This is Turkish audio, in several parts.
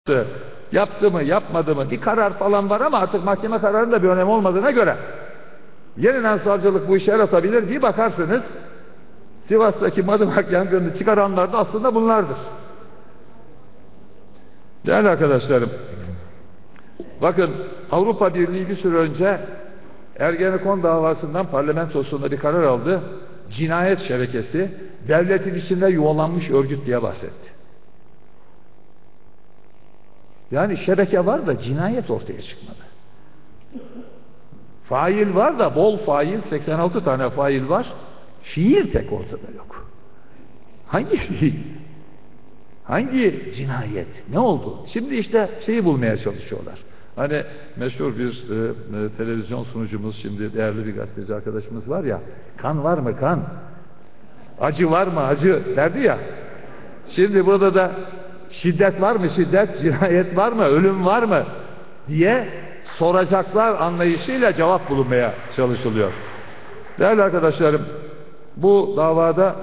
yaptı mı yapmadı mı bir karar falan var ama artık mahkeme kararının da bir önemi olmadığına göre yeniden savcılık bu işe el atabilir. Bir bakarsınız Sivas'taki Madımak yangınını çıkaranlar da aslında bunlardır. Değerli arkadaşlarım, bakın Avrupa Birliği bir süre önce Ergenekon davasından parlamentosunda bir karar aldı. Cinayet şebekesi devletin içinde yuvalanmış örgüt diye bahsetti. Yani şebeke var da cinayet ortaya çıkmadı. Fail var da bol fail, 86 tane fail var. Fiil tek ortada yok. Hangi fiil? Hangi cinayet? Ne oldu? Şimdi işte şeyi bulmaya çalışıyorlar. Hani meşhur bir televizyon sunucumuz, şimdi değerli bir gazeteci arkadaşımız var ya, kan var mı kan? Acı var mı acı derdi ya. Şimdi burada da şiddet var mı şiddet, cinayet var mı, ölüm var mı diye soracaklar anlayışıyla cevap bulunmaya çalışılıyor. Değerli arkadaşlarım, bu davada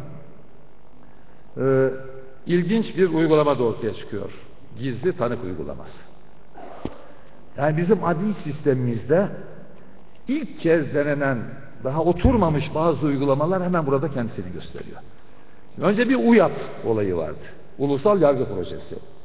ilginç bir uygulama da ortaya çıkıyor. Gizli tanık uygulaması. Yani bizim adli sistemimizde ilk kez denenen, daha oturmamış bazı uygulamalar hemen burada kendisini gösteriyor. Önce bir UYAP olayı vardı. Ulusal Yargı Projesi.